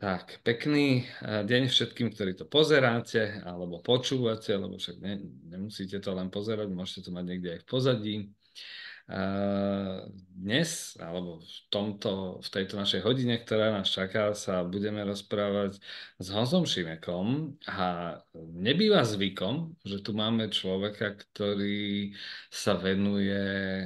Tak, pekný deň všetkým, ktorí to pozeráte alebo počúvate, lebo však nemusíte to len pozerať, môžete to mať niekde aj v pozadí. Dnes, alebo v tejto našej hodine, ktorá nás čaká, sa budeme rozprávať s Honzom Šimekom a nebýva zvykom, že tu máme človeka, ktorý sa venuje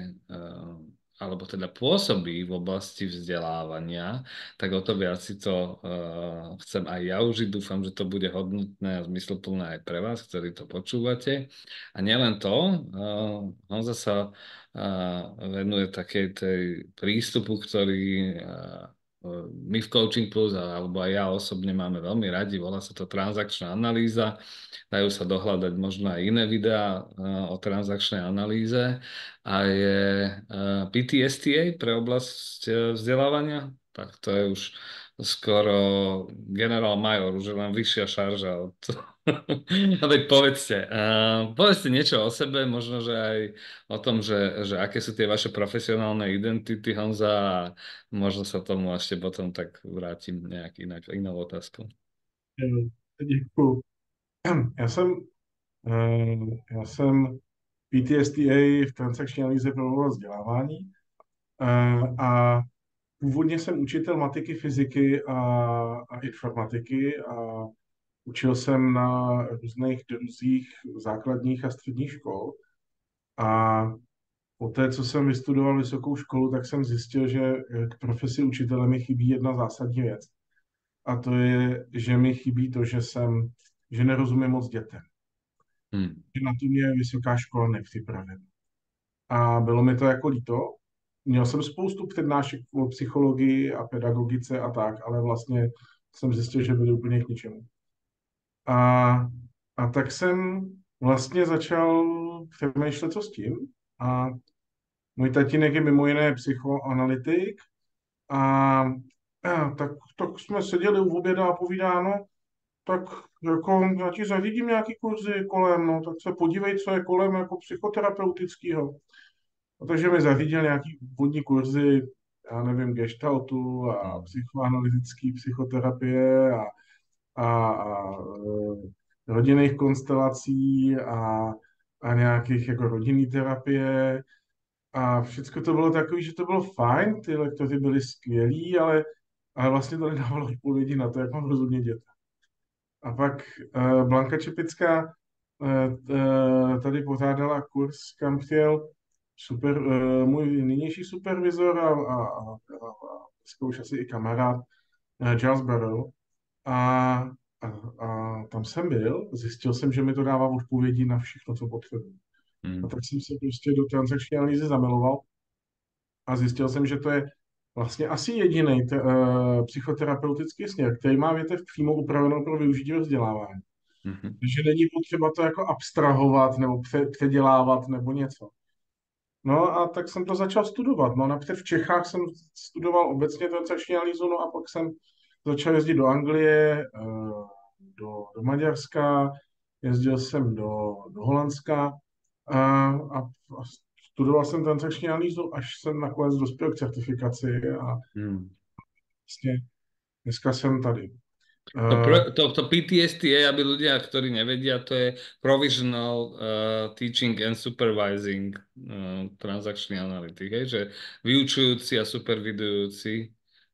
alebo teda pôsobí v oblasti vzdelávania, tak o to viac si to chcem aj ja užiť. Dúfam, že to bude hodnotné a zmysluplné aj pre vás, ktorí to počúvate. A nielen to, Honza sa venuje takej tej prístupu, ktorý my v Coaching Plus alebo aj ja osobne máme veľmi radi. Volá sa to transakčná analýza. Dajú sa dohľadať možno aj iné videá o transakčnej analýze a je PTSTA pre oblasť vzdelávania. Tak to je už skoro generál major, už je len vyššia šarža od... A veď povedzte niečo o sebe, možno, že aj o tom, že aké sú tie vaše profesionálne identity, Honza, a možno sa tomu ešte potom tak vrátim nejak inou otázkou. Děkuju. Já jsem, já jsem PTSDA v transakční analýze pro vzdělávání a původně jsem učitel matiky, fyziky a informatiky a učil jsem na různých druzích základních a středních škol. A poté, co jsem vystudoval vysokou školu, tak jsem zjistil, že k profesi učitele mi chybí jedna zásadní věc. A to je, že mi chybí to, že nerozumím moc dětem. Hmm. Že na to mě vysoká škola nepřipravila. A bylo mi to jako líto. Měl jsem spoustu přednášek o psychologii a pedagogice a tak, ale vlastně jsem zjistil, že byly úplně k ničemu. A, a tak jsem vlastně začal přemýšlet, co s tím. A můj tatínek je mimo jiné psychoanalytik a, tak jsme seděli u oběda a povídá, no, tak jako já ti zařídím nějaký kurzy kolem, no, tak se podívej, co je kolem jako psychoterapeutického. A takže mi zařídil nějaký úvodní kurzy, já nevím, gestaltu a psychoanalytické psychoterapie a rodinných konstelací a nějakých jako rodinný terapie. A všechno to bylo takové, že to bylo fajn, ty lektory byly skvělí, ale vlastně to nedávalo odpovědi na to, jak mám rozumět dětem. A pak Blanka Čepická tady pořádala kurz, kam přijel můj nynější supervizor a dneska už asi i kamarád Charles Barrow. A, a tam jsem byl, zjistil jsem, že mi to dává odpovědi na všechno, co potřebuji. A Hmm. tak jsem se prostě do transakční analýzy zamiloval a zjistil jsem, že to je vlastně asi jediný psychoterapeutický směr, který má větev přímo upravenou pro využití ve vzdělávání. Mhm. Takže není potřeba to jako abstrahovat nebo předělávat nebo něco. No a tak jsem to začal studovat. No napřed v Čechách jsem studoval obecně transakční analýzu, no a pak jsem začal jezdit do Anglie, do Maďarska, jezdil jsem do Holandska a studoval jsem transakční analýzu, až jsem nakonec dospěl k certifikaci a Hmm. vlastně dneska jsem tady. To PTSD, aby ľudia, ktorí nevedia, to je Provisional Teaching and Supervising transakčný analytik, hej? Že vyučujúci a supervidujúci.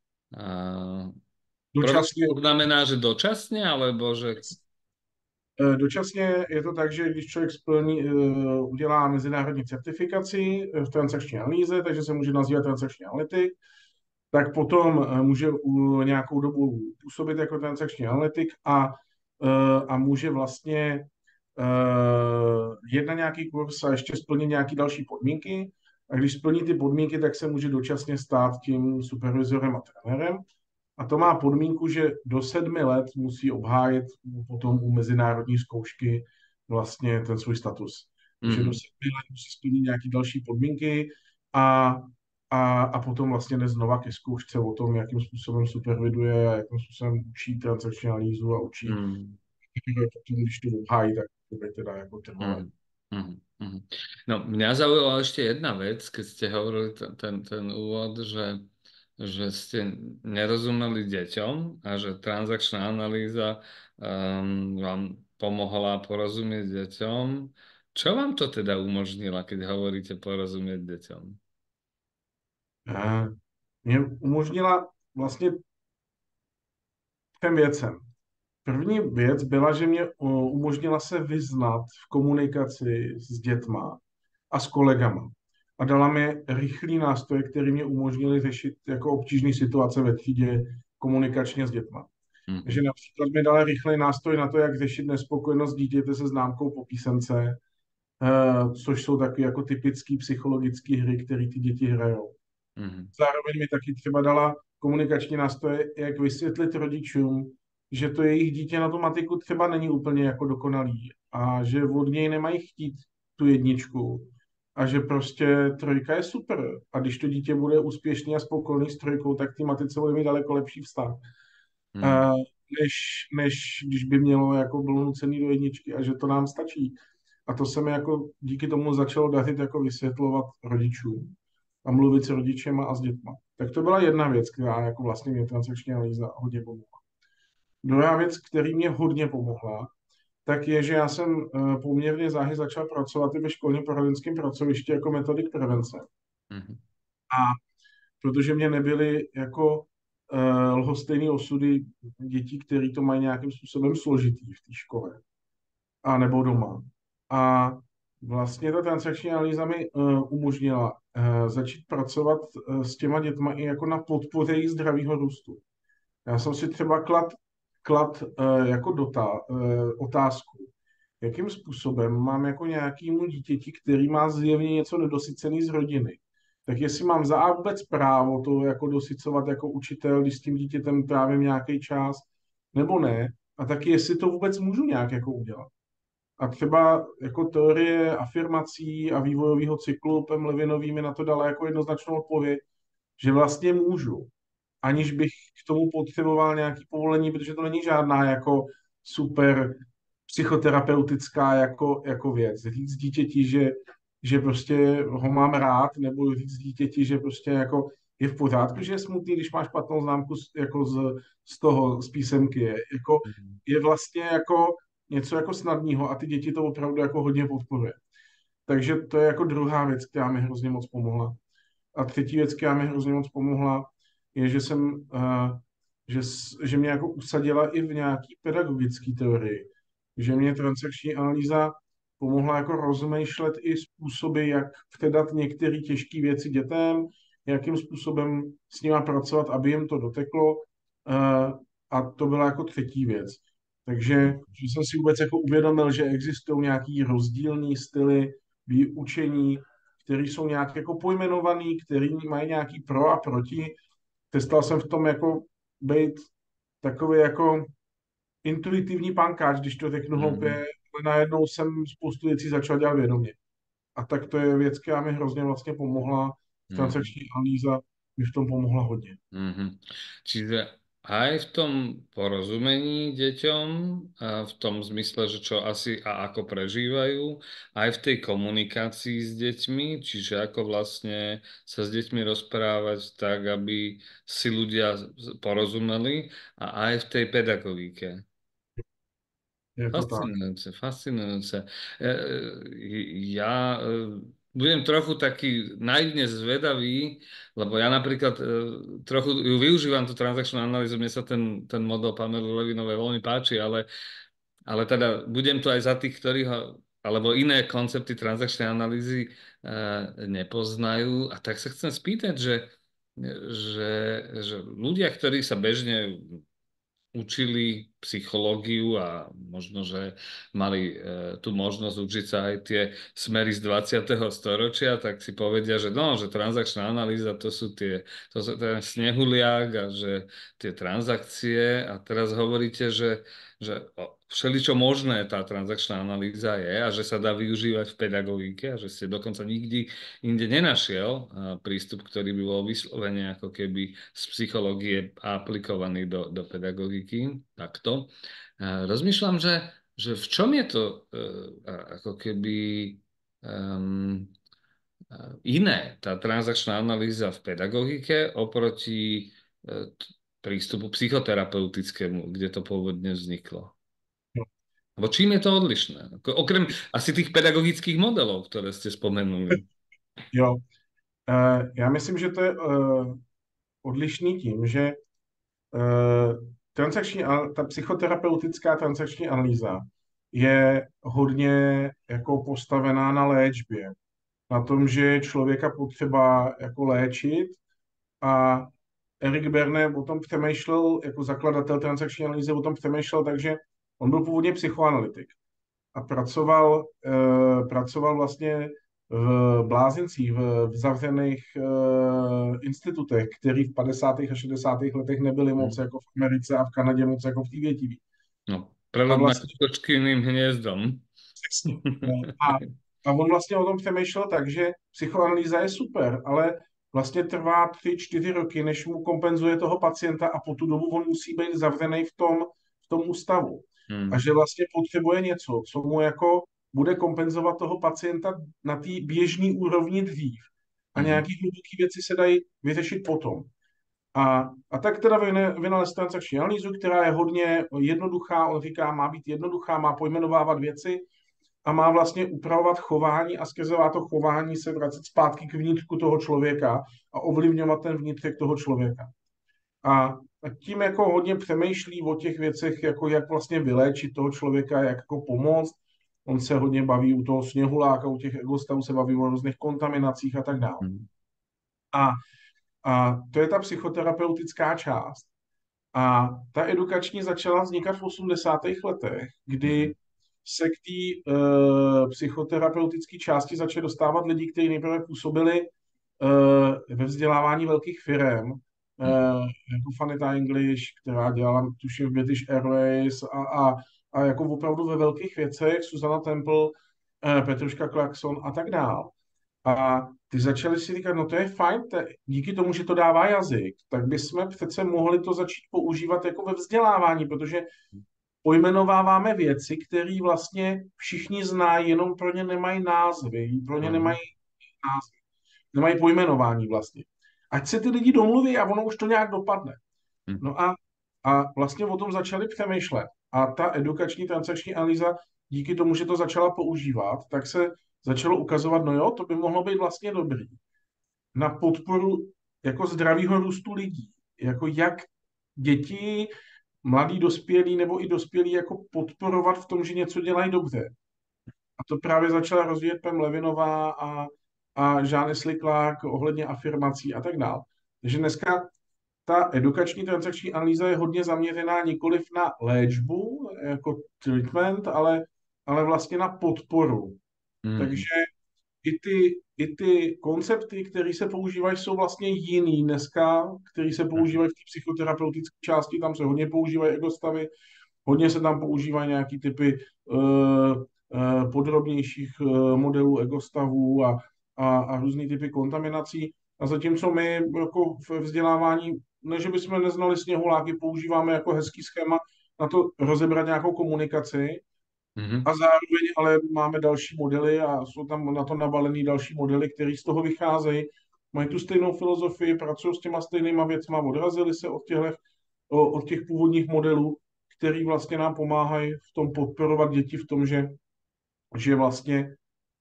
Dočasně Provisional znamená, že dočasne, alebo že... Dočasně je to tak, že když člověk udělá mezinárodní certifikaci v transakční analýze, takže se může nazývat transakční analytik, tak potom může nějakou dobu působit jako transakční analytik a může vlastně jít na nějaký kurz a ještě splnit nějaké další podmínky. A když splní ty podmínky, tak se může dočasně stát tím supervizorem a trenérem. A to má podmínku, že do 7 let musí obhájit potom u mezinárodní zkoušky vlastně ten svůj status. Takže do Mhm. 7 let musí splnit nějaké další podmínky a, a potom vlastně jde znova ke zkoušce o tom, jakým způsobem superviduje a jakým způsobem učí transakční analýzu a učí, Mhm. potom, když to obhájí, tak to bude teda jako trvalé. Mhm. Mhm. Mhm. No, mňa zaujala ešte jedna vec, keď ste hovorili ten úvod, že že ste nerozumeli deťom a že transakčná analýza vám pomohla porozumieť deťom. Čo vám to teda umožnila, keď hovoríte porozumieť deťom? Eh, Mě umožnila vlastně třem věcem. První věc byla, že mě umožnila se vyznat v komunikaci s dětma a s kolegama. A dala mi rychlý nástroj, který mě umožnili řešit jako obtížné situace ve třídě komunikačně s dětma. Takže Mhm, například mi dala rychlý nástroj na to, jak řešit nespokojenost dítěte se známkou po písemce, což jsou takové jako typické psychologické hry, které ty děti hrajou. mhm, Zároveň mi taky třeba dala komunikační nástroje, jak vysvětlit rodičům, že to jejich dítě na tu matiku třeba není úplně jako dokonalý a že od něj nemají chtít tu jedničku a že prostě trojka je super a když to dítě bude úspěšný a spokojený s trojkou, tak ty matice bude mít daleko lepší vztah, mhm, eh, než, než když by mělo jako bylo nucený do jedničky a že to nám stačí. A to se mi jako díky tomu začalo dařit jako vysvětlovat rodičům a mluvit s rodičema a s dětma. Tak to byla jedna věc, která jako vlastně mě transakční analýza hodně pomohla. Druhá věc, který mě hodně pomohla, tak je, že já jsem poměrně záhy začal pracovat i ve školním poradenském pracovišti jako metodik prevence. mhm, A protože mě nebyly jako lhostejné osudy dětí, které to mají nějakým způsobem složitý v té škole a nebo doma. A vlastně ta transakční analýza mi umožnila začít pracovat s těma dětma i jako na podpoře jejich zdravého růstu. Já jsem si třeba klad jako otázku, jakým způsobem mám jako nějakému dítěti, který má zjevně něco nedosycený z rodiny, tak jestli mám za A vůbec právo to jako dosycovat jako učitel, když s tím dítětem trávím nějaký čas, nebo ne, a taky jestli to vůbec můžu nějak jako udělat. A třeba jako teorie afirmací a vývojového cyklu Pem Levinový mi na to dala jako jednoznačnou odpověď, že vlastně můžu, aniž bych k tomu potřeboval nějaký povolení, protože to není žádná jako super psychoterapeutická jako věc. Říct dítěti, že prostě ho mám rád, nebo říct dítěti, že prostě jako je v pořádku, že je smutný, když máš špatnou známku jako z písemky. mhm, Je vlastně jako něco jako snadného a ty děti to opravdu jako hodně podporuje. Takže to je jako druhá věc, která mi hrozně moc pomohla. A třetí věc, která mi hrozně moc pomohla, je, že mě jako usadila i v nějaký pedagogické teorii. Že mě transakční analýza pomohla jako rozmýšlet i způsoby, jak předat některé těžké věci dětem, jakým způsobem s nima pracovat, aby jim to doteklo. A to byla jako třetí věc. Takže že jsem si vůbec jako uvědomil, že existují nějaký rozdílný styly výučení, který jsou nějak jako pojmenovaný, který mají nějaký pro a proti. Přestal jsem v tom jako být takový jako intuitivní pankáč, když to řeknu hloupě, mhm, ale najednou jsem spoustu věcí začal dělat vědomě. A tak to je věc, která mi hrozně vlastně pomohla. mhm. Transakční analýza mi v tom pomohla hodně. Mhm. Čiže aj v tom porozumení deťom, a v tom zmysle, že čo asi a ako prežívajú, aj v tej komunikácii s deťmi, čiže ako vlastne sa s deťmi rozprávať tak, aby si ľudia porozumeli, a aj v tej pedagogike. Je to tak. Fascinujúce, fascinujúce. Ja budem trochu taký naivne zvedavý, lebo ja napríklad trochu ju využívam tú transakčnú analýzu, mne sa ten model Pamely Levinovej veľmi páči, ale teda budem tu aj za tých, ktorí ho, alebo iné koncepty transakčnej analýzy nepoznajú. A tak sa chcem spýtať, že, že ľudia, ktorí sa bežne učili psychológiu a možno, že mali tú možnosť učiť sa aj tie smery z 20. storočia, tak si povedia, že no, že transakčná analýza to sú ten snehuliak a že tie transakcie a teraz hovoríte, že všeličo možné tá transakčná analýza je a že sa dá využívať v pedagogike a že ste dokonca nikdy inde nenašiel prístup, ktorý by bol vyslovene ako keby z psychológie aplikovaný do pedagogiky. Takto. Rozmýšľam, že v čom je to ako keby um, iné tá transakčná analýza v pedagogike oproti prístupu psychoterapeutickému, kde to pôvodne vzniklo? Lebo čím je to odlišné? Okrem asi tých pedagogických modelov, ktoré ste spomenuli. Jo, já myslím, že to je odlišný tím, že ta psychoterapeutická transakční analýza je hodně jako postavená na léčbě, na tom, že je člověka potřeba jako léčit a Erik Berne o tom přemýšlel, jako zakladatel transakční analýzy o tom přemýšlel, takže on byl původně psychoanalytik a pracoval vlastně v blázincích, v zavřených institutech, který v 50. a 60. letech nebyly moc Hm. jako v Americe a v Kanadě moc jako v té větiví. No, A prelud nad vlastně kočkyným hniezdom. přesně. A on vlastně o tom přemýšlel tak, že psychoanalýza je super, ale vlastně trvá 3-4 roky, než mu kompenzuje toho pacienta a po tu dobu on musí být zavřený v tom ústavu. A Hm. že vlastně potřebuje něco, co mu jako bude kompenzovat toho pacienta na té běžné úrovni dřív. A Mhm. nějaký hluboké věci se dají vyřešit potom. A tak teda vynalez transakční analýzu, která je hodně jednoduchá, on říká, má být jednoduchá, má pojmenovávat věci, a má vlastně upravovat chování a skrze to chování se vracet zpátky k vnitřku toho člověka a ovlivňovat ten vnitřek toho člověka. A tím jako hodně přemýšlí o těch věcech, jako jak vlastně vyléčit toho člověka, jak jako pomoct. On se hodně baví u toho sněhuláka, u těch egostavů se baví o různých kontaminacích a tak dále. Hm. A, a to je ta psychoterapeutická část. A ta edukační začala vznikat v 80. letech, Mhm. kdy se k té psychoterapeutické části začali dostávat lidi, kteří nejprve působili ve vzdělávání velkých firm, Mhm. jako Fanita English, která dělala, tuším, v British Airways a jako opravdu ve velkých věcech, Susanna Temple, Petruška Clarkson a tak dál. A ty začali si říkat, no to je fajn, díky tomu, že to dává jazyk, tak bychom přece mohli to začít používat jako ve vzdělávání, protože pojmenováváme věci, které vlastně všichni znají, jenom pro ně nemají názvy, pro ně nemají Mhm. názvy, nemají pojmenování vlastně. Ať se ty lidi domluví a ono už to nějak dopadne. Mhm. No a vlastně o tom začali přemýšlet. A ta edukační transakční analýza, díky tomu, že to začala používat, tak se začalo ukazovat, no jo, to by mohlo být vlastně dobrý na podporu jako zdravého růstu lidí. Jako jak děti, mladí dospělí nebo i dospělí jako podporovat v tom, že něco dělají dobře. A to právě začala rozvíjet Pam Levinová a Jean Leslie Clark ohledně afirmací a tak dále. Takže dneska ta edukační transakční analýza je hodně zaměřená nikoliv na léčbu, jako treatment, ale vlastně na podporu. Takže Mhm. i ty koncepty, které se používají, jsou vlastně jiný dneska, které se používají v té psychoterapeutické části, tam se hodně používají egostavy, hodně se tam používají nějaký typy podrobnějších modelů egostavů a různý typy kontaminací. A zatímco my jako v vzdělávání, ne, že bychom neznali sněhuláky, používáme jako hezký schéma na to rozebrat nějakou komunikaci, Mhm. a zároveň ale máme další modely a jsou tam na to nabalený další modely, které z toho vycházejí. Mají tu stejnou filozofii, pracují s těma stejnýma věcma, odrazili se od těch původních modelů, který vlastně nám pomáhají v tom podporovat děti v tom, že vlastně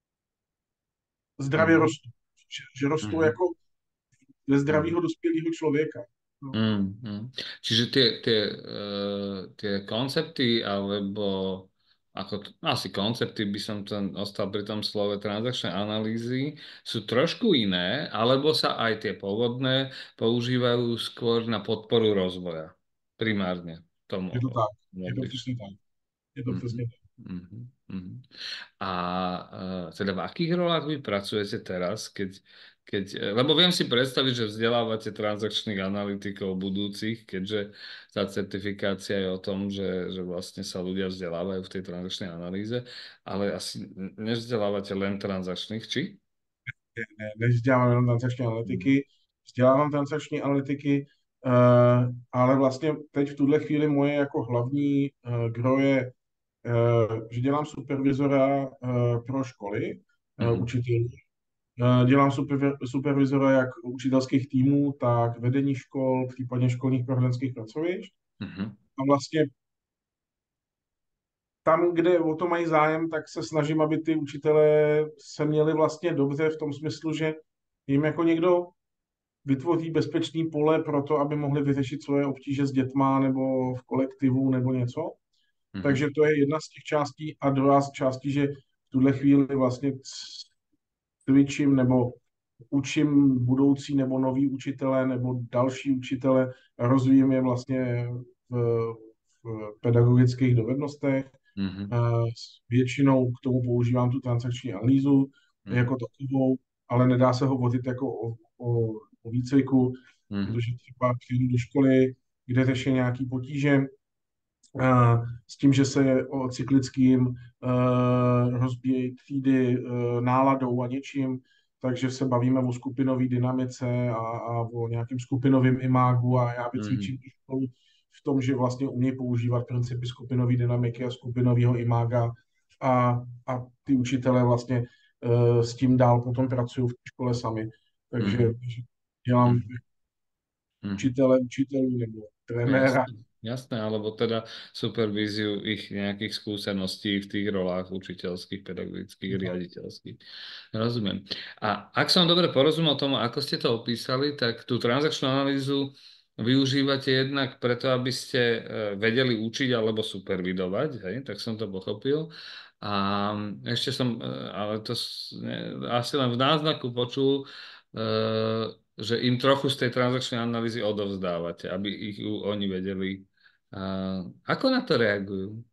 zdravě Mhm. rostou. Že rostou Mhm. jako ze Mhm. zdravého dospělého člověka. No, Čiže tie koncepty, alebo asi koncepty, by som ten ostal pri tom slove transakčné analýzy, sú trošku iné, alebo sa aj tie pôvodné používajú skôr na podporu rozvoja. Primárne tomu je to tak. Je to odlišné. přesně tak. Je to Mhm. přesně tak. Mhm. Mhm. A teda v akých rolách vy pracujete teraz, lebo viem si predstaviť, že vzdelávate transakčných analytikov budúcich, keďže tá certifikácia je o tom, že vlastne sa ľudia vzdelávajú v tej transakčnej analýze, ale asi nevzdelávate len transakčných, či? Nevzdělávám jenom transakční Mhm. analytiky, vzdělávám transakční analytiky, ale vlastně teď v tuhle chvíli moje jako hlavní gro je, že dělám supervizora pro školy, Mhm. učitelů. Dělám supervizora jak učitelských týmů, tak vedení škol, případně školních poradenských pracovišť. Mhm. A vlastně tam, kde o to mají zájem, tak se snažím, aby ty učitelé se měli vlastně dobře v tom smyslu, že jim jako někdo vytvoří bezpečný pole pro to, aby mohli vyřešit svoje obtíže s dětma nebo v kolektivu nebo něco. Mhm. Takže to je jedna z těch částí. A druhá z částí, že v tuhle chvíli vlastně cvičím nebo učím budoucí nebo nový učitele nebo další učitele, rozvíjím je vlastně v, v pedagogických dovednostech. Mhm. Většinou k tomu používám tu transakční analýzu Mhm. jako takovou, ale nedá se hovořit jako o výcviku, Mhm. protože třeba přijdu do školy, kde řeší nějaký potíže, s tím, že se o cyklickým rozbíjejí třídy náladou a něčím, takže se bavíme o skupinové dynamice a o nějakém skupinovém imágu a já Mhm. vycvičím tu školu v tom, že vlastně umějí používat principy skupinové dynamiky a skupinového imága a ty učitelé vlastně s tím dál potom pracují v té škole sami. Takže Mhm. dělám Mhm. Mhm. učitele, učitelů nebo trenéra. Jasné, jasné, alebo teda supervíziu ich nejakých skúseností v tých rolách učiteľských, pedagogických, riaditeľských. Rozumiem. A ak som dobre porozumel tomu, ako ste to opísali, tak tú transakčnú analýzu využívate jednak preto, aby ste vedeli učiť alebo supervidovať, hej? Tak som to pochopil. A ešte som, ale to asi len v náznaku počul, že im trochu z tej transakčnej analýzy odovzdávate, aby ich oni vedeli. Ako na to reagujú?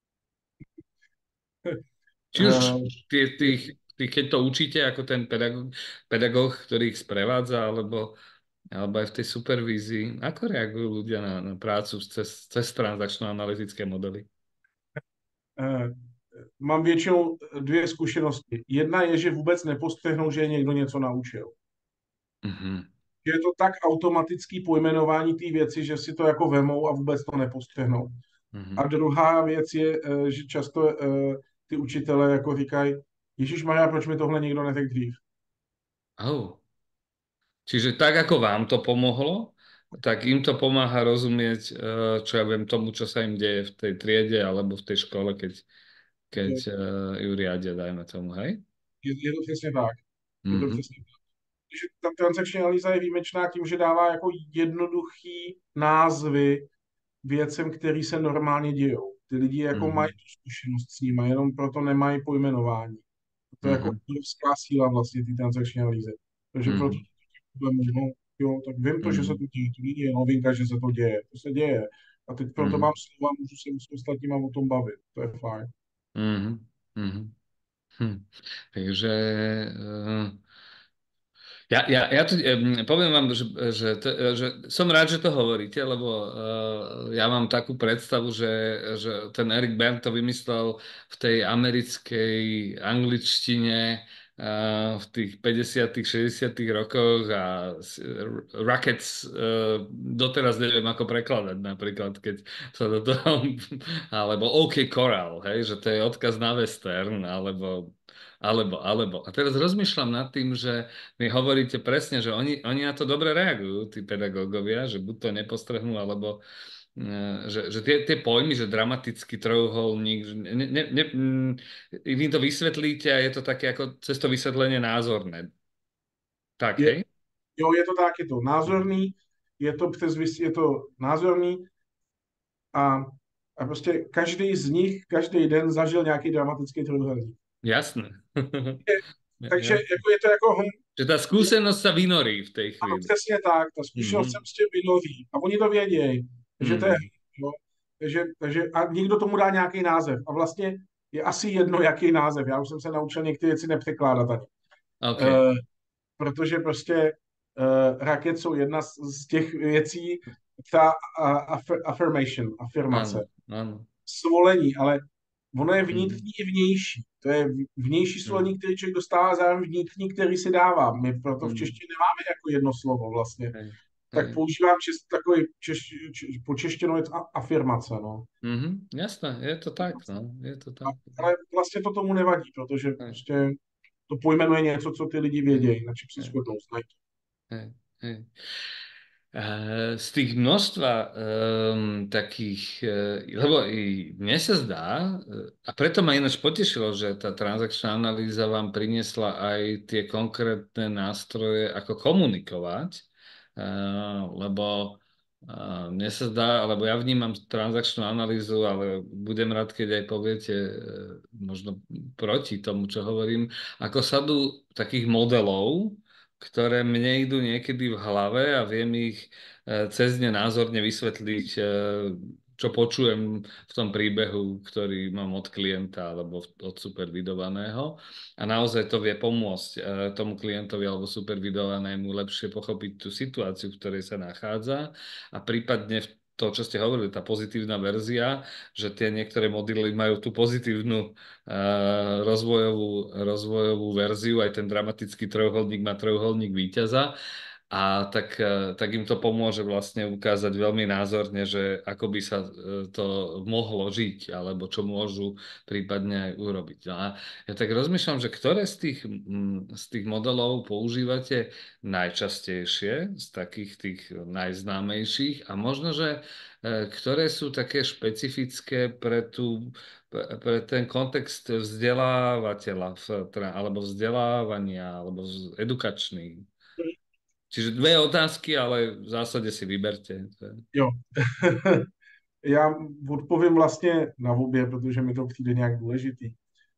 Či už keď to učíte ako ten pedagóg, ktorý ich sprevádza, alebo aj v tej supervízii, ako reagujú ľudia na prácu cez transakčno-analytické modely? Eh, Mám většinou dvě zkušenosti. Jedna je, že vůbec nepostřehnou, že je někdo něco naučil. Mhm, Že je to tak automatický pojmenování té věci, že si to jako vemou a vůbec to nepostřehnou. mhm. A druhá věc je, že často ty učitelé jako říkají, Ježíš Maria, proč mi tohle nikdo neřekl dřív? Oh. Čiže tak, ako vám to pomohlo, tak im to pomáha rozumieť, čo ja viem, tomu, čo sa im deje v tej triede alebo v tej škole, keď Je, ju riadia, dajme tomu, hej? je to přesně tak. Je to Mhm, přesně tak. Že ta transakční analýza je výjimečná tím, že dává jako jednoduchý názvy věcem, které se normálně dějou. Ty lidi jako mají mhm, tu zkušenost s nimi, jenom proto nemají pojmenování. To je jako mhm, obrovská síla vlastně té transakční analýzy. Takže proto mhm, budeme, no, jo, tak vím to, že se mhm, to děje. To není novinka, že se to děje. To se děje. A teď proto mám mhm, slova, můžu se s ostatníma o tom bavit. To je fajn. mhm, mhm. Hm. Takže ja tu, poviem vám, že som rád, že to hovoríte, lebo ja mám takú predstavu, že ten Eric Berne to vymyslel v tej americkej angličtine v tých 50., 60. rokoch a Rockets doteraz neviem, ako prekladať napríklad, keď sa do toho alebo OK Corral, hej, že to je odkaz na western, alebo. A teraz rozmýšľam nad tým, že vy hovoríte presne, že oni na to dobre reagujú, tí pedagógovia, že buď to nepostrehnú, alebo že tie pojmy, že dramatický trojuholník, že vy to vysvetlíte a je to také ako cez to vysvetlenie názorné. Tak, Je, hej? jo, je to tak, je to názorný, je to názorný a, a prostě každý z nich, každý den zažil nějaký dramatický trojúhelník. Jasné. Takže Ja. jako je to jako Že tá skúsenosť sa vynorí v tej ano, chvíli. přesně tak, ta zkušenost se Mhm. prostě vynoří a oni to vědějí, že to je, Mhm. jo, takže a někdo tomu dá nějaký název a vlastně je asi jedno, jaký název. Já už jsem se naučil některé věci nepřekládat ani. OK. Uh, protože prostě raket jsou jedna z těch věcí, ta affirmation, afirmace, Áno, áno. svolení, ale ono je Mhm. vnitřní i vnější. To je vnější Mhm. svolení, který člověk dostává, zároveň vnitřní, který si dává. My proto v Mhm. češtině nemáme jako jedno slovo vlastně. Hej, Tak hej. používám takový počeštěno je afirmace, no. Mhm. Jasné, je to tak, no. Je to A, tak. ale vlastně to tomu nevadí, protože Hej. prostě to pojmenuje něco, co ty lidi hej, vědějí, na čem se hej, shodnou, znají. hej, hej. Z tých množstva takých, lebo i mne sa zdá, a preto ma ináč potešilo, že tá transakčná analýza vám priniesla aj tie konkrétne nástroje, ako komunikovať, lebo mne sa zdá, lebo ja vnímam transakčnú analýzu, ale budem rád, keď aj poviete možno proti tomu, čo hovorím, ako sadu takých modelov, ktoré mne idú niekedy v hlave a viem ich cez ne názorne vysvetliť, čo počujem v tom príbehu, ktorý mám od klienta alebo od supervidovaného. A naozaj to vie pomôcť tomu klientovi alebo supervidovanému lepšie pochopiť tú situáciu, v ktorej sa nachádza a prípadne v to, čo ste hovorili, tá pozitívna verzia, že tie niektoré modely majú tú pozitívnu rozvojovú verziu, aj ten dramatický trojuholník má trojuholník víťaza. A tak im to pomôže vlastne ukázať veľmi názorne, že ako by sa to mohlo žiť, alebo čo môžu prípadne aj urobiť. No a ja tak rozmýšľam, že ktoré z tých modelov používate najčastejšie, z takých tých najznámejších a možno, že ktoré sú také špecifické pre ten kontext vzdelávateľa alebo vzdelávania alebo edukačný. Čiže dve otázky, ale v zásade si vyberte. Jo. Já odpovím vlastně na obě, protože mi to přijde nějak důležitý.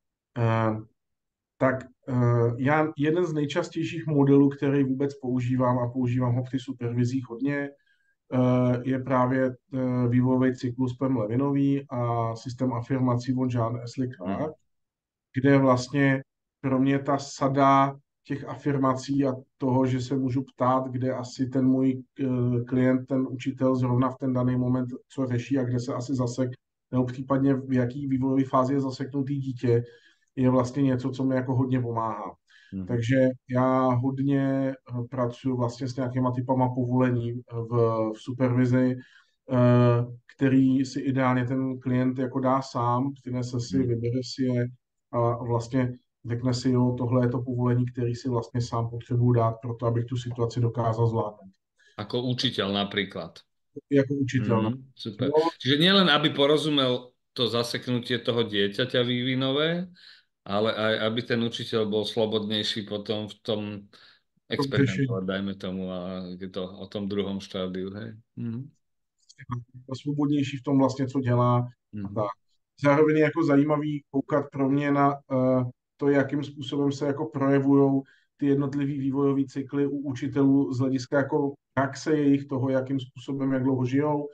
Tak já jeden z nejčastějších modelů, který vůbec používám a používám ho při supervizích hodně, je právě vývojový cyklus PEM-Levinový a systém afirmací od Jean Ashley Hmm. Clark, kde vlastně pro mě ta sada těch afirmací a toho, že se můžu ptát, kde asi ten můj klient, ten učitel zrovna v ten daný moment, co řeší a kde se asi zasek, nebo případně v jaký vývojové fázi je zaseknutý dítě, je vlastně něco, co mi jako hodně pomáhá. Hmm. Takže já hodně pracuji vlastně s nějakýma typama povolení v supervizi, který si ideálně ten klient jako dá sám, přinese si, Hmm. vybere si je a vlastně řekne si, jo, tohle je to povolení, který si vlastně sám potřebuji dát pro to, abych tu situaci dokázal zvládnout. Ako učiteľ napríklad. Jako učitel. No. Super. Čiže nielen, aby porozumel to zaseknutie toho dieťaťa vývinové, ale aj aby ten učiteľ bol slobodnejší potom v tom To řešení. experimentovať, dajme tomu, a je to o tom druhom štádiu, hej. Svobodnější v tom vlastně, co dělá a Mhm. tak. Zároveň je jako zajímavý koukat pro mě na to, jakým způsobem se jako projevují ty jednotlivý vývojové cykly u učitelů z hlediska jako praxe jejich toho, jakým způsobem, jak dlouho žijou.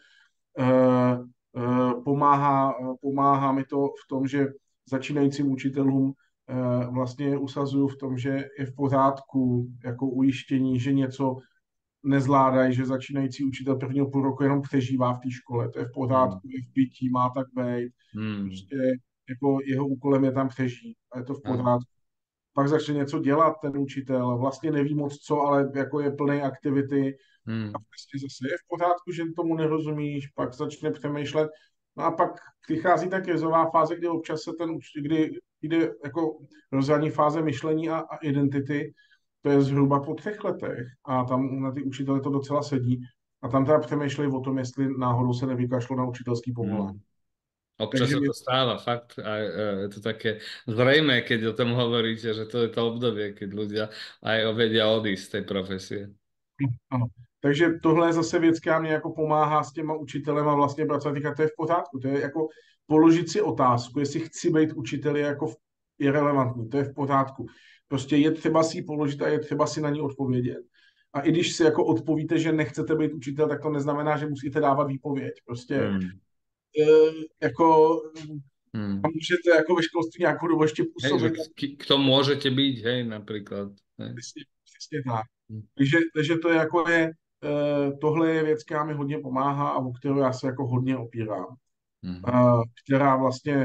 Pomáhá mi to v tom, že začínajícím učitelům vlastně usazuju v tom, že je v pořádku jako ujištění, že něco nezvládají, že začínající učitel prvního půl roku jenom přežívá v té škole. To je v Mhm. pořádku, je v bytí, má tak být. Mhm. Prostě jako jeho úkolem je tam přežít a je to v Áno. pořádku. Pak začne něco dělat ten učitel, vlastně neví moc co, ale jako je plný aktivity a Mhm. prostě zase je v pořádku, že tomu nerozumíš, pak začne přemýšlet. No a pak přichází ta krizová fáze, kdy občas se kdy jde jako rozhraní fáze myšlení a identity, to je zhruba po 3 letech a tam na ty učitele to docela sedí a tam teda přemýšleli o tom, jestli náhodou se nevykašlo na učitelský povolání. Mhm. Občas Takže sa to stáva, fakt. A je to také zrejme, keď o tom hovoríte, že to je to obdobie, keď ľudia aj vedia odísť z tej profesie. ano. Takže tohle je zase věc, která mě jako pomáhá s těma učitelema vlastně pracovat. Říkat, to je v pořádku. To je jako položit si otázku, jestli chci být učitel, je jako je relevantní. To je v pořádku. Prostě je třeba si ji položit a je třeba si na ní odpovědět. A i když si jako odpovíte, že nechcete být učitel, tak to neznamená, že musíte dávat výpověď. Prostě Hmm. jako a Hmm. můžete jako ve školství nějakou dobu ještě Hej, že působit. kto môžete byť, hej, napríklad. Hej. Přesně tak. Hmm. Takže to je jako tohle je věc, která mi hodně pomáhá a o kterou já se jako hodně opírám. Hmm. Která vlastně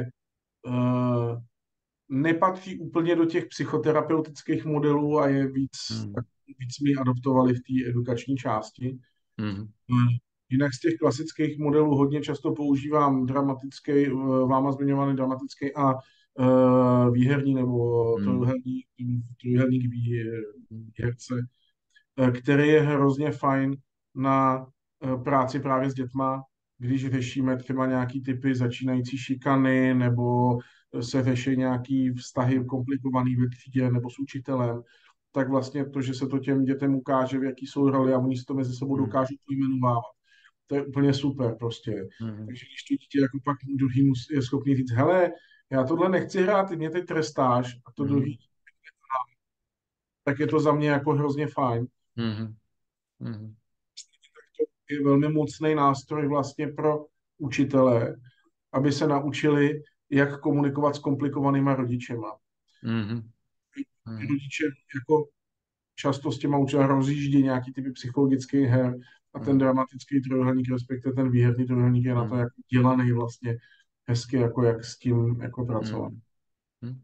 nepatří úplně do těch psychoterapeutických modelů a je Hmm. víc mi adoptovali v té edukační části. Hmm. Jinak z těch klasických modelů hodně často používám dramatický, váma zmiňovaný dramatický a výherní nebo Mm. trojúhelník výherce, který je hrozně fajn na práci právě s dětma, když řešíme třeba nějaký typy začínající šikany nebo se řeší nějaký vztahy komplikovaný ve třídě nebo s učitelem, tak vlastně to, že se to těm dětem ukáže, v jaký jsou roli a oni si to mezi sebou Mm. dokážou pojmenovávat, to je úplně super prostě. Mm. Takže když to dítě jako pak druhý je schopný říct, hele, já tohle nechci hrát, ty mě teď trestáš, a to Mm. druhý, tak je to za mě jako hrozně fajn. Mm. Mm. To je velmi mocný nástroj vlastně pro učitele, aby se naučili, jak komunikovat s komplikovanýma rodičema. Mm. Mm. Rodiče jako často s těma učitelé rozjíždí nějaký typy psychologických her a ten Mm. dramatický trojuhelník, respektive ten výherní trojuhelník je na to Mm. jako dělaný vlastně hezky, jako jak s tím jako pracovat. Mm. Mm.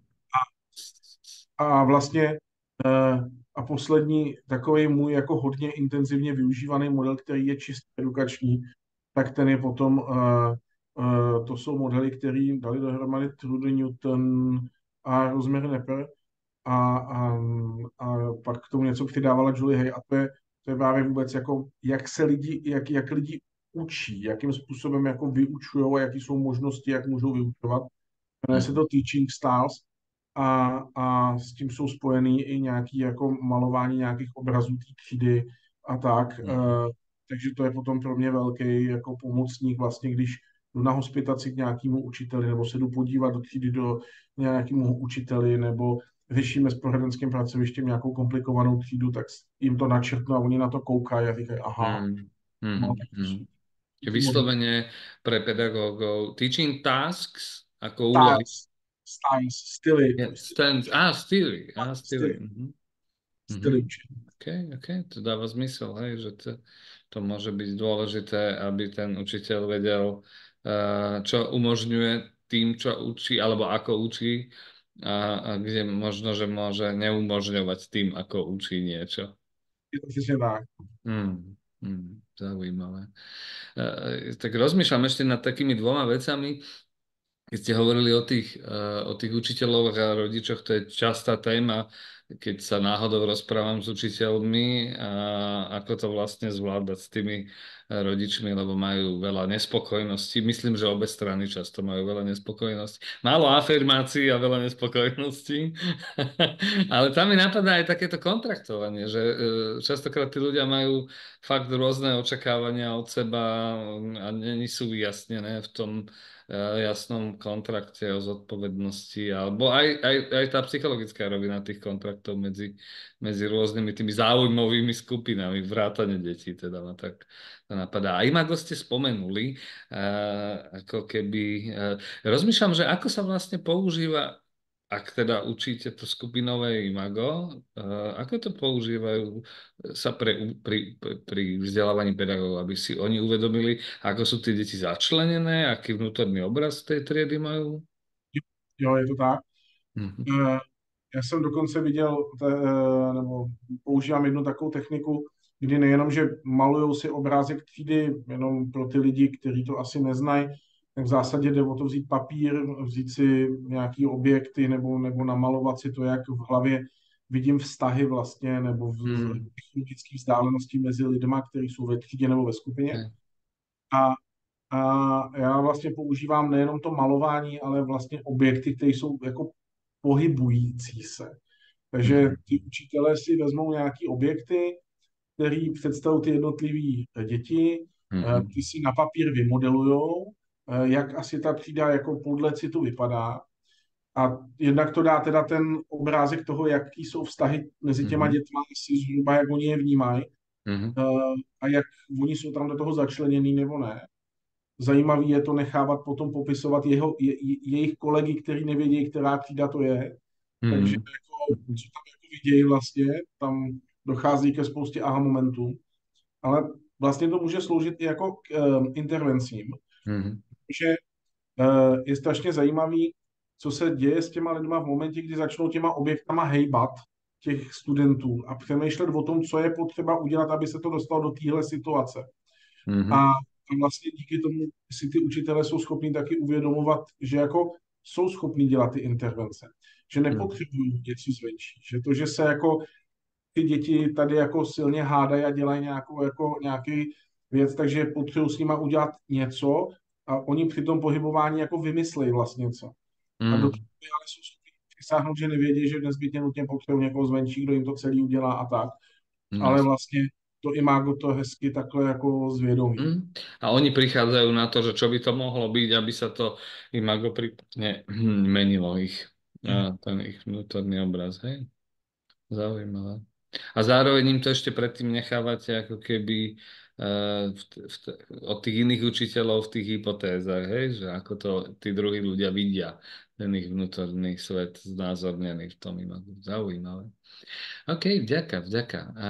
A vlastně a poslední takový můj jako hodně intenzivně využívaný model, který je čistě edukační, tak ten je potom, to jsou modely, které dali dohromady Trudy Newton a Rosemary Nepper a pak k tomu něco přidávala Julie Hay a to je právě vůbec jako, jak se lidi, jak lidi učí, jakým způsobem jako vyučují a jaký jsou možnosti, jak můžou vyučovat. Jmenuje se Mm. to Teaching Styles a s tím jsou spojený i nějaký jako malování nějakých obrazů té třídy a tak. Mm. Takže to je potom pro mě velký jako pomocník vlastně, když jdu na hospitaci k nějakému učiteli nebo se jdu podívat do třídy do nějakému učiteli nebo řešíme s poradenským pracovištěm nějakou komplikovanou třídu, tak jim to načrtnu a oni na to koukají a říkají, aha, Mm. no, Mm. tak to Mm. jsou Je ty modely. vyslovene pre pedagógov teaching tasks ako úlohy. Styles, styly, Styly. Styly. styly, Mhm. styly Mhm. učení. OK, OK, to dáva zmysel, hej, že to môže byť dôležité, aby ten učiteľ vedel, čo umožňuje tým, čo učí, alebo ako učí, a kde možno, že môže neumožňovať tým, ako učí niečo. Je to přesně tak. Zaujímavé. Tak rozmýšľam ešte nad takými dvoma vecami. Keď ste hovorili o tých učiteľoch a rodičoch, to je častá téma, keď sa náhodou rozprávam s učiteľmi a ako to vlastne zvládať s tými rodičmi, lebo majú veľa nespokojností. Myslím, že obe strany často majú veľa nespokojností. Málo afirmácií a veľa nespokojností. Ale tam mi napadá aj takéto kontraktovanie, že častokrát tí ľudia majú fakt rôzne očakávania od seba a není sú vyjasnené v tom jasnom kontrakte o zodpovednosti, alebo aj tá psychologická rovina tých kontraktov medzi rôznymi tými záujmovými skupinami, vrátane detí, teda ma tak to napadá. A imago ste spomenuli, ako keby... rozmýšľam, že ako sa vlastne používa, ak teda učíte to skupinové imago, ako to používajú sa pri vzdelávaní pedagógov, aby si oni uvedomili, ako sú tie deti začlenené, aký vnútorný obraz tej triedy majú? Jo, je to tak. Mhm. Eh, Já jsem dokonce viděl, nebo používám jednu takovou techniku, kdy nejenom, že malujou si obrázek třídy jenom pro ty lidi, kteří to asi neznají, tak v zásadě jde o to vzít papír, vzít si nějaký objekty nebo namalovat si to, jak v hlavě vidím vztahy vlastně, nebo Mhm. psychologické vzdálenosti mezi lidma, kteří jsou ve třídě nebo ve skupině. Hej. A, a já vlastně používám nejenom to malování, ale vlastně objekty, které jsou jako pohybující se. Takže Mhm. ty učitelé si vezmou nějaký objekty, který představují ty jednotlivé děti, Mhm. ty si na papír vymodelujou, jak asi ta třída jako podle citu vypadá. A jednak to dá teda ten obrázek toho, jaký jsou vztahy mezi těma Mhm. dětma, si zhruba, jak oni je vnímají, Mhm. a jak oni jsou tam do toho začleněný nebo ne. Zajímavý je to nechávat potom popisovat jejich kolegy, kteří nevědí, která třída to je. Takže Mhm. jako, co tam jako vidějí vlastně, tam dochází ke spoustě aha momentů. Ale vlastně to může sloužit i jako k intervencím. Mhm. Takže je strašně zajímavý, co se děje s těma lidma v momentě, kdy začnou těma objektama hejbat těch studentů a přemýšlet o tom, co je potřeba udělat, aby se to dostalo do téhle situace. A Mhm. vlastně díky tomu si ty učitelé jsou schopni taky uvědomovat, že jako jsou schopní dělat ty intervence, že mm, nepotřebují něco zvenčí, že to, že se jako ty děti tady jako silně hádají a dělají nějaký věc, takže potřebují s nima udělat něco a oni při tom pohybování jako vymyslejí vlastně něco. A do toho mm, ale jsou schopni přisáhnout, že nevědí, že nezbytně nutně potřebují někoho zvenčí, kdo jim to celý udělá a tak. Ale yes. vlastně to imágo to hezky takhle jako zvědomí. A oni prichádzajú na to, že čo by to mohlo byť, aby sa to imago prípadne menilo ich, ten ich vnútorný obraz, hej? Zaujímavé. A zároveň im to ešte predtým nechávate ako keby od tých iných učiteľov v tých hypotézach, hej? Že ako to tí druhí ľudia vidia, ten ich vnútorný svet znázornený v tom imagu. Zaujímavé. OK, vďaka, vďaka. A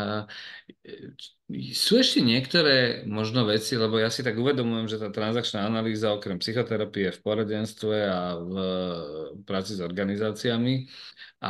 sú ešte niektoré možno veci, lebo ja si tak uvedomujem, že tá transakčná analýza okrem psychoterapie v poradenstve a v práci s organizáciami a,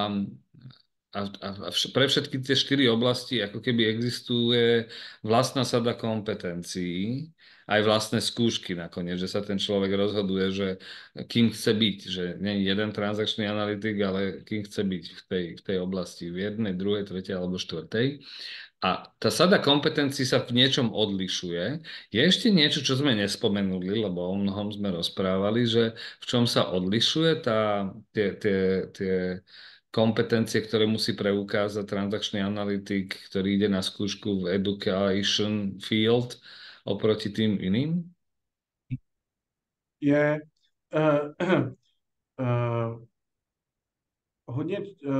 pre všetky tie štyri oblasti ako keby existuje vlastná sada kompetencií, aj vlastné skúšky nakoniec, že sa ten človek rozhoduje, že kým chce byť, že nie je jeden transakčný analytik, ale kým chce byť v tej oblasti, v jednej, druhej, tretej alebo štvrtej. A tá sada kompetencií sa v niečom odlišuje. Je ešte niečo, čo sme nespomenuli, lebo o mnohom sme rozprávali, že v čom sa odlišuje tie kompetencie, ktoré musí preukázať transakčný analytik, ktorý ide na skúšku v education field oproti tým iným? Je uh, hodně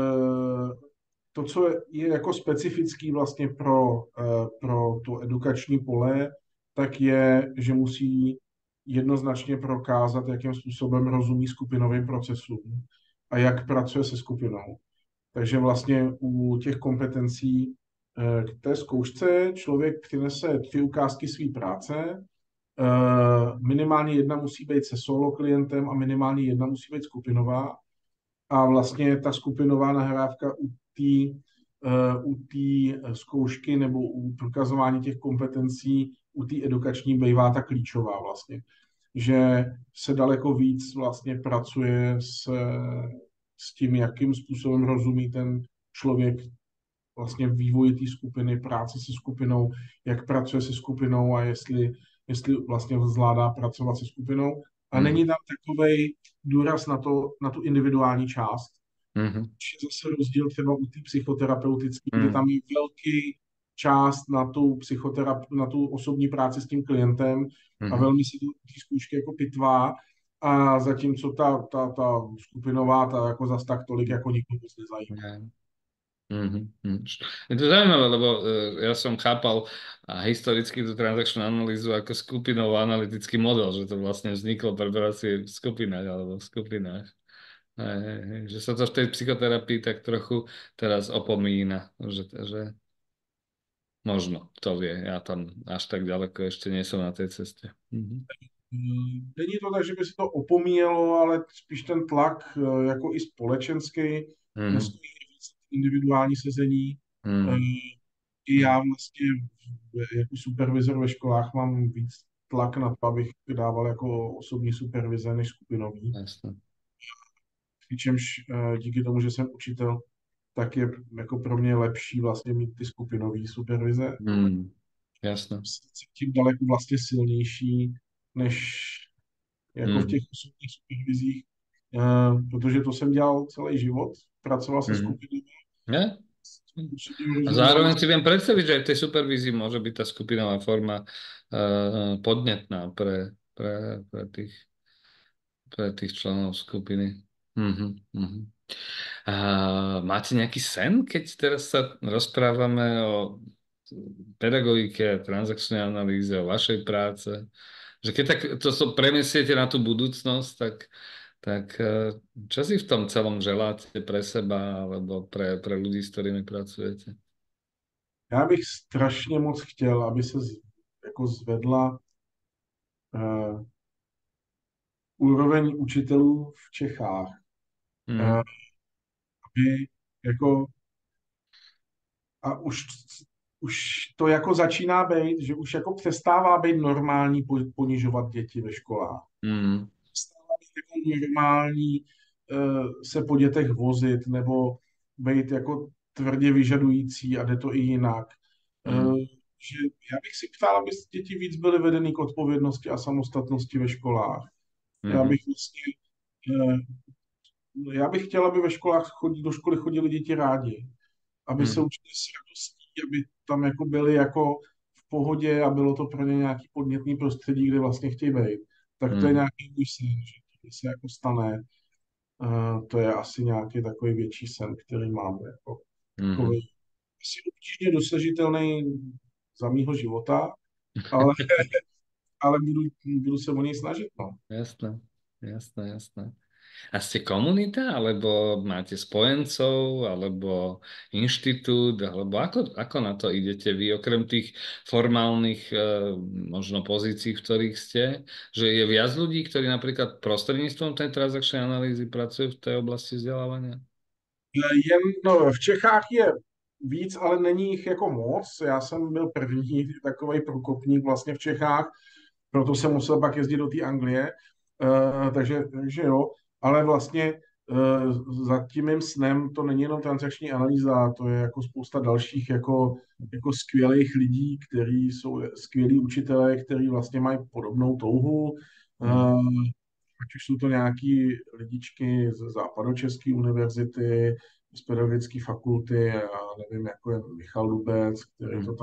to, co je jako specifický vlastně pro to edukační pole, tak je, že musí jednoznačně prokázat, jakým způsobem rozumí skupinovým procesům a jak pracuje se skupinou. Takže vlastně u těch kompetencí k té zkoušce člověk přinese 3 ukázky své práce, minimálně jedna musí být se solo klientem a minimálně jedna musí být skupinová. A vlastně ta skupinová nahrávka u té zkoušky nebo u prokazování těch kompetencí u té edukační bývá ta klíčová vlastně. Že se daleko víc vlastně pracuje s tím, jakým způsobem rozumí ten člověk vlastně vývoji té skupiny, práce se skupinou, jak pracuje se skupinou a jestli vlastně zvládá pracovat se skupinou. A Mm, není tam takový důraz na tu individuální část. mhm, Je zase rozdíl třeba u té psychoterapeutické, kde tam mm, je velký část na tu osobní práci s tím klientem a mhm. velmi se ty zkoušky jako pitvá. A zatímco ta skupinová, ta jako zas tak tolik jako nikomu moc nezajímá. Ja. Mhm, mhm. Je to zaujímavé, lebo ja som chápal historicky tú transakčnú analýzu ako skupinový analytický model, že to vlastne vzniklo prvá asi v skupinách alebo v skupinách. Že sa to v tej psychoterapii tak trochu teraz opomína, že možno, kto vie, ja tam až tak ďaleko ešte nie som na tej ceste. Mhm. Není to tak, že by se to opomíjelo, ale spíš ten tlak jako i společenský, dneska Mhm. je víc individuální sezení. Eh, Mhm. I Mhm. já vlastně jako supervizor ve školách mám víc tlak na to, abych dával jako osobní supervize než skupinový. Jasné. Přičemž díky tomu, že jsem učitel, tak je jako pro mě lepší vlastně mít ty skupinové supervize. Mhm. Jasné. Tím daleko vlastně silnější než jako v těch Mhm. osobních supervizích, protože to jsem dělal celý život, pracoval se Mhm. skupinou, Ne? určitým A rozuměl. zároveň si viem predstaviť, že aj v tej supervízii môže byť tá skupinová forma podnetná pre tých členov skupiny. Mhm, mhm. A máte nejaký sen, keď teraz sa rozprávame o pedagogike, transakčnej analýze, o vašej práce? Že keď tak to premiesiete na tú budúcnosť, tak čo si v tom celom želáte pre seba alebo pre ľudí, s ktorými pracujete? Já bych strašně moc chtěl, aby se jako zvedla uh, úroveň učitelů v Čechách, uh, Mhm, aby jako a už to jako začíná být, že už jako přestává být normální ponižovat děti ve školách. mhm, jako normální se po dětech vozit nebo být jako tvrdě vyžadující a jde to i jinak. Mm, Že já bych si přál, aby děti víc byly vedeny k odpovědnosti a samostatnosti ve školách. Já mhm, bych vlastně, já bych chtěl, aby ve školách do školy chodili děti rádi, aby se mm, učili s radostí, aby tam jako byli jako v pohodě a bylo to pro ně nějaký podnětný prostředí, kde vlastně chtějí být. Tak to je mm, nějaký můj sen, že to se jako stane. To je asi nějaký takový větší sen, který mám. Jako, takový mhm. asi obtížně dosažitelný za mýho života, ale, ale budu se o něj snažit. No. Jasné, jasné, jasné. A ste komunita, alebo máte spojencov, alebo inštitút, alebo ako na to idete vy, okrem tých formálnych možno pozícií, v ktorých ste, že je viac ľudí, ktorí napríklad prostredníctvom tej transakčnej analýzy pracujú v tej oblasti vzdelávania? Jen no, v Čechách je víc, ale není jich jako moc. Já jsem byl první takový průkopník vlastně v Čechách, proto jsem musel pak jezdit do té Anglie, takže jo, ale vlastně za tím mým snem to není jenom transakční analýza, to je jako spousta dalších jako skvělých lidí, kteří jsou skvělí učitelé, kteří vlastně mají podobnou touhu. Mm, Ať už jsou to nějaký lidičky z Západočeské univerzity, z pedagogické fakulty, já nevím, jako je Michal Lubec, který to mm, tam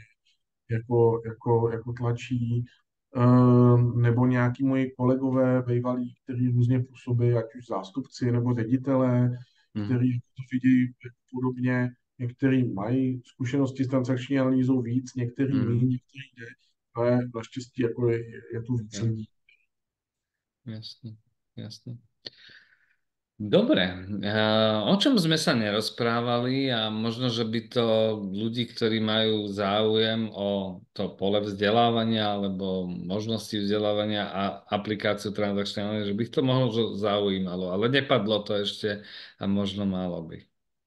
jako tlačí, nebo nějaký moji kolegové bývalí, kteří různě působí, ať už zástupci nebo ředitelé, mm, kteří to vidí podobně. Někteří mají zkušenosti s transakční analýzou víc, někteří méně, mm. někteří ne, ale naštěstí jako je tu víc Ja, lidí. jasne, jasne. Dobre, o čom sme sa nerozprávali a možno, že by to ľudí, ktorí majú záujem o to pole vzdelávania alebo možnosti vzdelávania a aplikáciu transakčnej analýzy, že by to mohlo zaujímalo, ale nepadlo to ešte a možno málo by.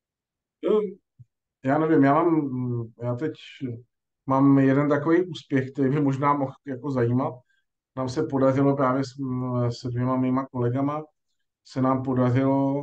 Já nevím, já teď mám jeden takový úspěch, který by možná mohl jako zajímat. Nám se podařilo právě se dvěma mýma kolegama, se nám podařilo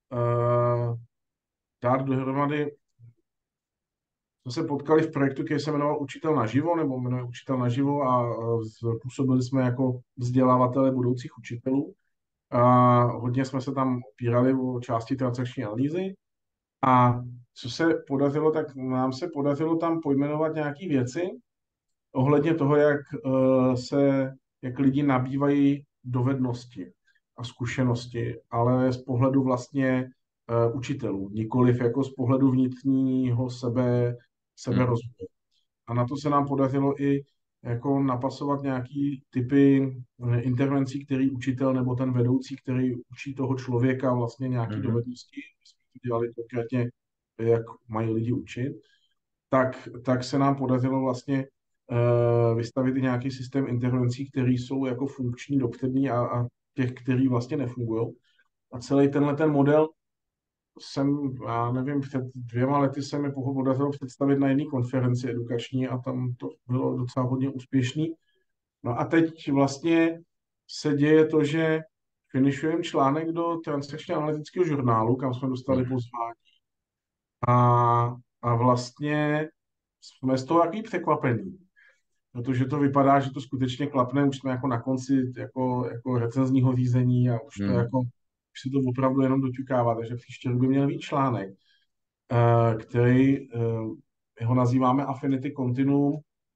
dát dohromady, jsme se potkali v projektu, který se jmenoval Učitel naživo, nebo jmenuje Učitel naživo a působili jsme jako vzdělávatele budoucích učitelů. A hodně jsme se tam opírali o části transakční analýzy. A co se podařilo, tak nám se podařilo tam pojmenovat nějaké věci ohledně toho, jak lidi nabývají dovednosti a zkušenosti, ale z pohledu vlastně učitelů, nikoliv jako z pohledu vnitřního Mhm, seberozvoje. A na to se nám podařilo i jako napasovat nějaký typy intervencí, který učitel nebo ten vedoucí, který učí toho člověka vlastně nějaký mhm, dovednosti, my jsme to dělali konkrétně, jak mají lidi učit, tak se nám podařilo vlastně vystavit i nějaký systém intervencí, které jsou jako funkční, dopřední a těch, který vlastně nefungují. A celý tenhle ten model já nevím, před 2 lety se mi podařilo představit na jedné konferenci edukační a tam to bylo docela hodně úspěšný. No a teď vlastně se děje to, že finišujeme článek do transakčně analytického žurnálu, kam jsme dostali mhm, pozvání. A, a vlastně jsme z toho takový překvapení, protože to vypadá, že to skutečně klapne, už jsme jako na konci jako recenzního řízení a mhm, už se to opravdu jenom doťukává, takže příště by měl být článek, který ho nazýváme Affinity Continuum,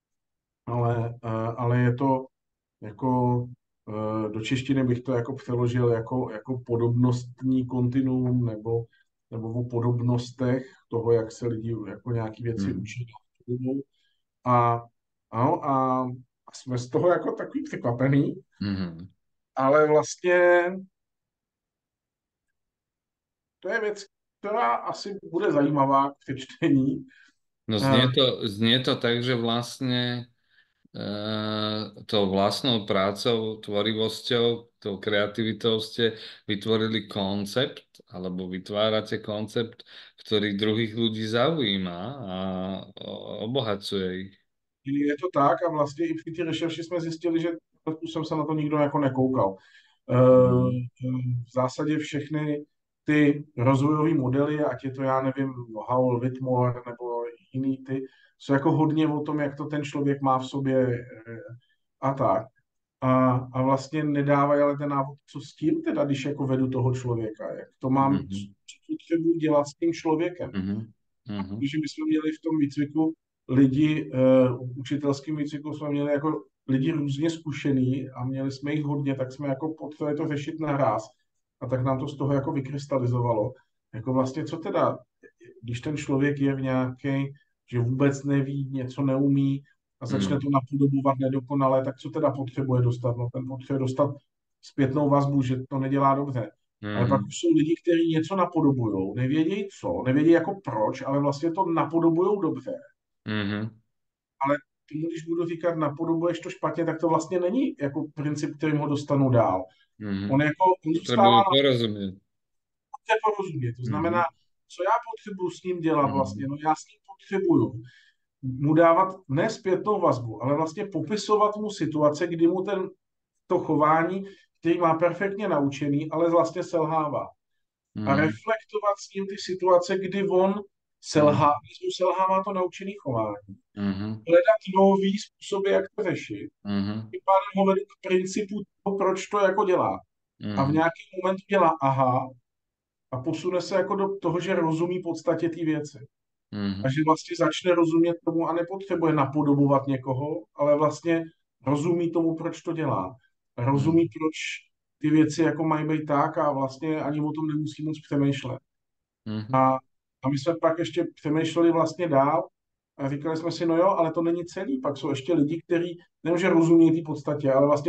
ale je to jako do češtiny bych to jako přeložil jako podobnostní kontinuum nebo o podobnostech toho, jak se lidi jako nějaký věci mhm, učí. A, ano, a jsme z toho jako takový překvapený, mhm. ale vlastně to je věc, která asi bude zajímavá k přečtení. No Eh, znie to tak, že vlastne tou vlastnou prácou, tvorivosťou, tou kreativitou ste vytvorili koncept, alebo vytvárate koncept, ktorý druhých ľudí zaujíma a obohacuje ich. Je to tak a vlastně i při té rešerši jsme zjistili, že jsem se na to nikdo jako nekoukal. Mhm. V zásadě všechny ty rozvojové modely, ať je to, já nevím, Howell Whitmore nebo jiný ty, jsou jako hodně o tom, jak to ten člověk má v sobě a tak. A vlastně nedávají ale ten návod, co s tím teda, když jako vedu toho člověka, jak to mám, Mhm. co potřebuji dělat s tím člověkem. Mhm. Mhm. Když my jsme měli v tom výcviku lidi, učitelském výcviku jsme měli jako lidi různě zkušený a měli jsme jich hodně, tak jsme jako potřebovali to řešit naraz. A tak nám to z toho jako vykrystalizovalo. Jako vlastně, co teda, když ten člověk je v nějaké, že vůbec neví, něco neumí a začne Mhm. to napodobovat nedokonale, tak co teda potřebuje dostat? No, ten potřebuje dostat zpětnou vazbu, že to nedělá dobře. Ale pak Mhm. už jsou lidi, kteří něco napodobují, nevědějí co, nevědí jako proč, ale vlastně to napodobují dobře. Mhm. Ale tomu, když budu říkat, napodobuješ to špatně, tak to vlastně není jako princip, kterým ho dostanu dál. On Mhm. jako, on zůstává Potřebuju na porozumieť. to porozumět. To znamená, Mhm. co já potřebuju s ním dělat vlastně? Mhm. No já s ním potřebuju mu dávat ne zpětnou vazbu, ale vlastně popisovat mu situace, kdy mu to chování, který má perfektně naučený, ale vlastně selhává. A Mhm. reflektovat s ním ty situace, kdy on selhá, Mhm. když mu selhává to naučený chování. Mhm. Hledat nový způsoby, jak to řešit. Mhm. Tím pádem ho vedu k principu toho, proč to jako dělá. A v Mhm. nějaký moment dělá aha a posune se jako do toho, že rozumí podstatě té věci. A Mhm. že vlastně začne rozumět tomu a nepotřebuje napodobovat někoho, ale vlastně rozumí tomu, proč to dělá. Rozumí, Mhm. proč ty věci jako mají být tak a vlastně ani o tom nemusí moc přemýšlet. Mhm. A, a my jsme pak ještě přemýšleli vlastně dál a říkali jsme si, no jo, ale to není celý. Pak jsou ještě lidi, kteří nejenže rozumí té podstatě, ale vlastně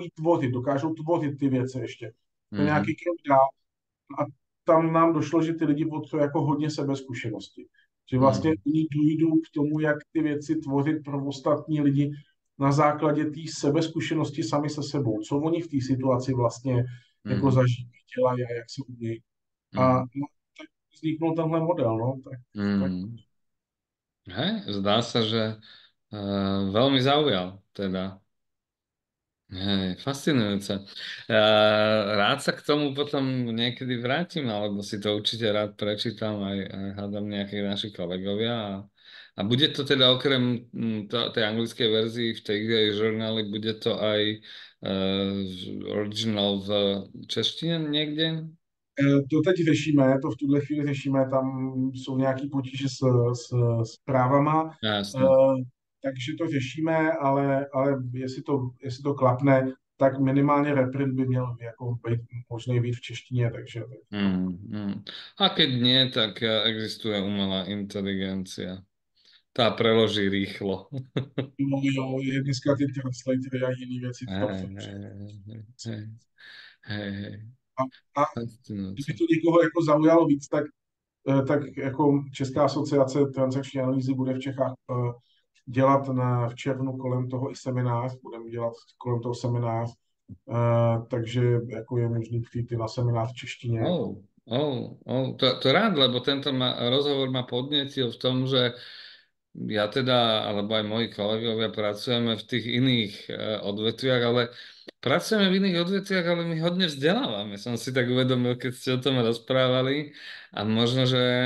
dokážou tvořit ty věci ještě. To je nějaký Mhm. krok dál. A tam nám došlo, že ty lidi potřebují jako hodně sebezkušenosti. Že vlastně Mhm. oni dojdou k tomu, jak ty věci tvořit pro ostatní lidi na základě té sebezkušenosti sami se sebou. Co oni v té situaci vlastně jako Mhm. zažívají, dělají a jak se umějí. A Mhm. no, tak vzniknul tenhle model, no. Tak Mhm. Hej, zdá sa, že veľmi zaujal, teda. Hej, fascinujúce. Rád sa k tomu potom niekedy vrátim, alebo si to určite rád prečítam aj hádam nejakí naši kolegovia. A bude to teda okrem tej anglickej verzii v tej žurnáli, bude to aj original v češtine niekde? to teď řešíme, to v tuhle chvíli řešíme, tam jsou nějaké potíže s právama, Jasné. eh, takže to řešíme, ale jestli to klapne, tak minimálně reprint by měl jako být možný být v češtině, takže Mm. A keď nie, tak existuje umelá inteligencia. Tá preloží rýchlo. jo, je dneska ty translatory a jiné věci to Hej, přeloží. hej, hej, hej, hej. A, a kdyby Fascinujúce. to někoho jako zaujalo víc, tak jako Česká asociace transakční analýzy bude v Čechách dělat v červnu kolem toho i seminář, budeme dělat kolem toho seminář, takže jako je možný přijít i na seminář v češtině. To rád, lebo tento rozhovor ma podnetil v tom, že ja teda, alebo aj moji kolegovia pracujeme v tých iných odvetviach, ale pracujeme v iných odvetviach, ale my hodne vzdelávame. Som si tak uvedomil, keď ste o tom rozprávali a možno,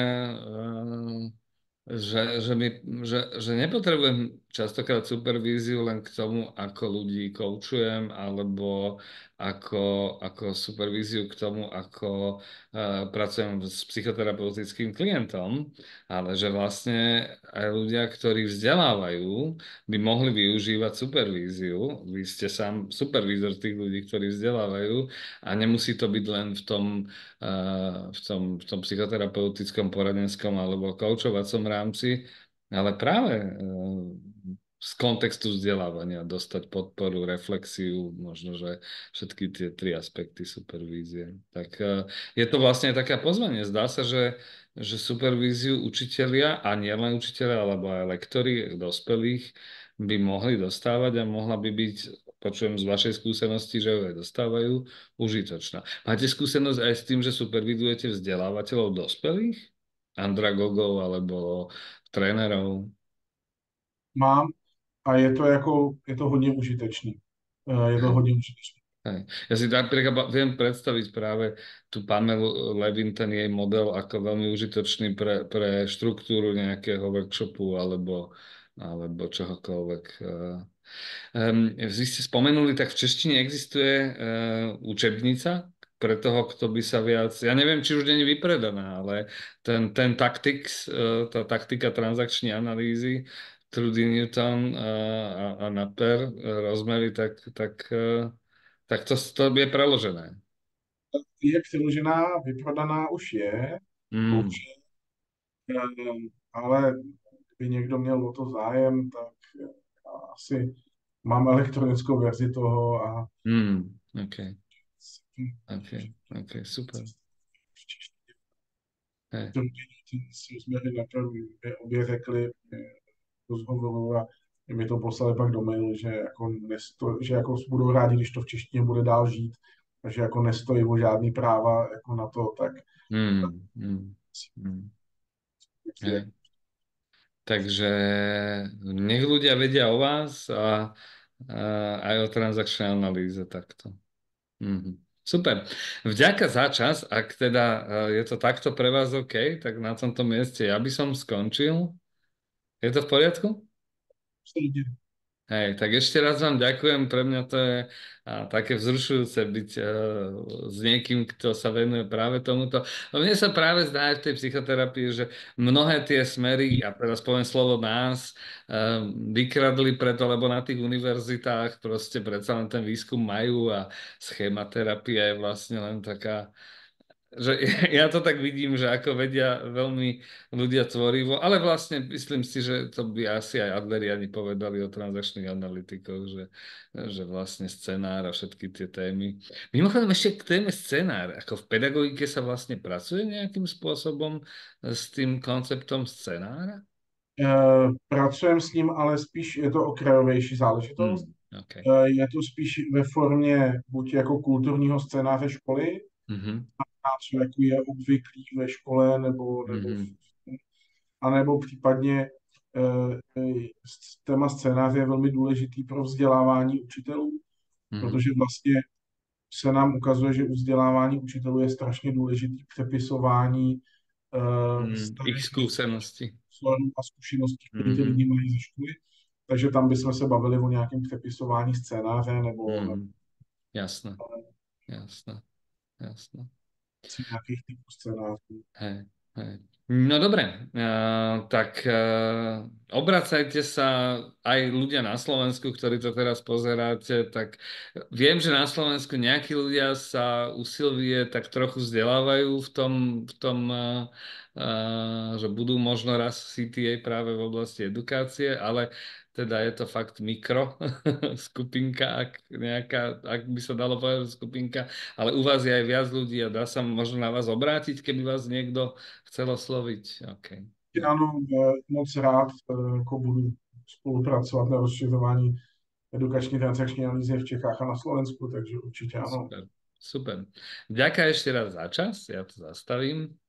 že, my, že nepotrebujem častokrát supervíziu len k tomu, ako ľudí koučujem, alebo ako supervíziu k tomu, ako pracujem s psychoterapeutickým klientom, ale že vlastne aj ľudia, ktorí vzdelávajú, by mohli využívať supervíziu. Vy ste sám supervízor tých ľudí, ktorí vzdelávajú a nemusí to byť len v tom psychoterapeutickom, poradenskom alebo koučovacom rámci, ale práve z kontextu vzdelávania dostať podporu, reflexiu, možno, že všetky tie tri aspekty supervízie. Tak je to vlastne taká pozvanie. Zdá sa, že supervíziu učitelia a nielen učitelia, alebo aj lektori dospelých by mohli dostávať a mohla by byť, počujem z vašej skúsenosti, že ju aj dostávajú, užitočná. Máte skúsenosť aj s tým, že supervizujete vzdelávateľov dospelých? Andragogov alebo trénerov? Mám a je to hodně užitečný. Je to hodně užitečný. Hej. Ja si napríklad viem predstaviť práve tú Pamelu Levin, ten jej model, ako veľmi užitočný pre štruktúru nejakého workshopu alebo čohokoľvek. Vy ste spomenuli, tak v češtine existuje učebnica pre toho, kto by sa viac, ja neviem, či už nie je vypredaná, ale ten tactics, tá taktika transakčnej analýzy, Trudy Newton a Naper, rozmery, tak to je preložené. Je přeložená, vyprodaná už je, Mm, bohužel, ale kdyby někdo měl o to zájem, tak já asi mám elektronickou verzi toho a OK, OK, OK, super. Hej. si jsme na obě řekli rozhovoru a mi to poslali pak do mailu, že jako, že jako budou rádi, když to v češtině bude dál žít, takže jako nestojí o žádný práva jako na to, tak Mm, mm, mm. Hej. Takže nech ľudia vedia o vás a aj o transakčnej analýze takto. Mhm. Super. Vďaka za čas. Ak teda je to takto pre vás OK, tak na tomto mieste ja by som skončil. Je to v poriadku? Hej, tak ešte raz vám ďakujem. Pre mňa to je také vzrušujúce byť s niekým, kto sa venuje práve tomuto. No mne sa práve zdá aj v tej psychoterapii, že mnohé tie smery, ja teraz poviem slovo nás, vykradli preto, lebo na tých univerzitách proste predsa len ten výskum majú a schématerapia je vlastne len taká, že ja to tak vidím, že ako vedia veľmi ľudia tvorivo, ale vlastne myslím si, že to by asi aj Adleriani povedali o transakčných analytikoch, že vlastne scenár a všetky tie témy. Mimochodom ešte k téme scenár, ako v pedagogike sa vlastne pracuje nejakým spôsobom s tým konceptom scenára? pracujeme s ním, ale spíš je to okrajovější záležitost. OK. Je to spíš ve formě buď jako kulturního scénáře školy, Mhm. co jako je obvyklý ve škole, Mhm. anebo případně téma scénáře je velmi důležitý pro vzdělávání učitelů, Mhm. protože vlastně se nám ukazuje, že u vzdělávání učitelů je strašně důležitý přepisování Ich starých skúsenosti. vzorů a zkušeností, které ty lidi Mhm. mají ze školy. Takže tam bychom se bavili o nějakém přepisování scénáře nebo Mhm. Jasné, jasné, jasné. nějakých typů scénářů. Hej, hej. No dobre, tak obracajte sa aj ľudia na Slovensku, ktorí to teraz pozeráte, tak viem, že na Slovensku nejakí ľudia sa u Silvie tak trochu vzdelávajú v tom že budú možno raz CTA práve v oblasti edukácie, ale teda je to fakt mikro skupinka, ak by sa dalo povedať skupinka, ale u vás je aj viac ľudí a dá sa možno na vás obrátiť, keby vás niekto chcel osloviť. OK. Ano, moc rád jako budu spolupracovat na rozšiřování edukační transakční analýzy v Čechách a na Slovensku, takže určitě ano. Super. Super. Ďakujem ešte raz za čas, ja to zastavím.